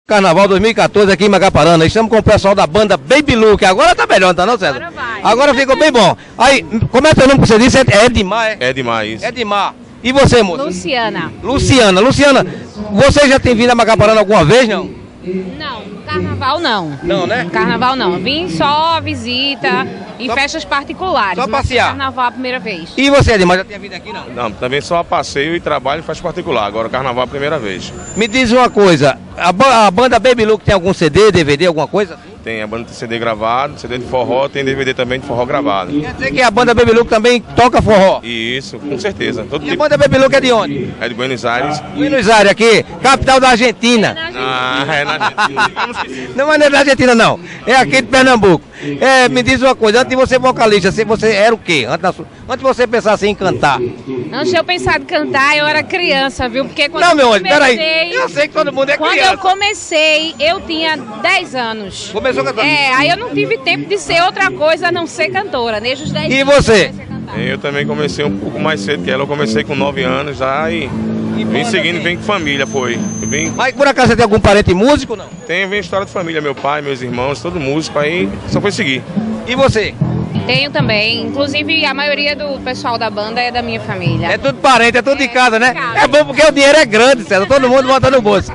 Carnaval 2014 aqui em Macaparana, estamos com o pessoal da banda Baby Look, agora tá melhor, tá não, César? Agora vai. Agora ficou bem bom. Aí, como é teu nome que você disse? É Edmar, é? É demais. Edmar. E você, moça? Luciana. Luciana, você já tem vindo a Macaparana alguma vez, não? Não, carnaval não. Não, né? Carnaval não. Vim só visita em festas particulares. Só mas passear. Carnaval a primeira vez. E você, Edmar, já tinha vindo aqui, não? Não, também só passeio e trabalho faz particular. Agora o carnaval é a primeira vez. Me diz uma coisa, a banda Baby Look tem algum CD, DVD, alguma coisa? Tem a banda de CD gravado, CD de forró, tem DVD também de forró gravado. Quer dizer que a banda Baby Look também toca forró? Isso, com certeza. Todo E a tipo. banda Baby Look é de onde? É de Buenos Aires. Buenos Aires, aqui, capital da Argentina. Ah, é na Argentina. Não é da Argentina, não. É aqui de Pernambuco. É, me diz uma coisa, antes de você ser vocalista, você era o quê? Antes de você pensar assim em cantar? Antes de eu pensar em cantar, eu era criança, viu? Porque quando Não, meu eu anjo, peraí. Eu sei que todo mundo é Quando criança. eu comecei, eu tinha 10 anos. Começou cantando? É, aí eu não tive tempo de ser outra coisa a não ser cantora. Desde os 10 E anos você? eu comecei a cantar. Eu também comecei um pouco mais cedo que ela. Eu comecei com 9 anos já e vim seguindo, vem com família, foi. Mas por acaso você tem algum parente músico, não? Vem história de família, meu pai, meus irmãos, todo músico, aí só foi seguir. E você? Tenho também. Inclusive, a maioria do pessoal da banda é da minha família. É tudo parente, é tudo de casa, né? de casa. É bom porque o dinheiro é grande, César. Todo mundo bota no bolso.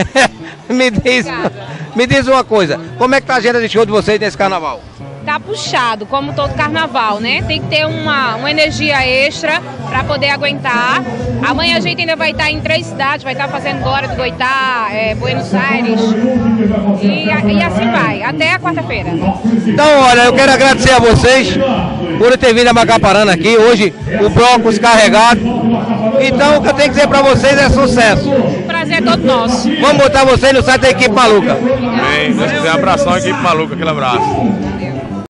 Me diz uma coisa, como é que tá a agenda de show de vocês nesse carnaval? Tá puxado, como todo carnaval, né? Tem que ter uma energia extra para poder aguentar. Amanhã a gente ainda vai estar em 3 cidades, vai estar fazendo Glória do Goitá, Buenos Aires e assim vai, até a quarta-feira. Então, olha, eu quero agradecer a vocês por ter vindo a Macaparana aqui, hoje o Brócolis carregado. Então, o que eu tenho que dizer pra vocês é sucesso. O prazer é todo nosso. Vamos botar vocês no site da Equipe Maluca. Bem, Deus quiser, abração, equipe maluca, aquele abraço.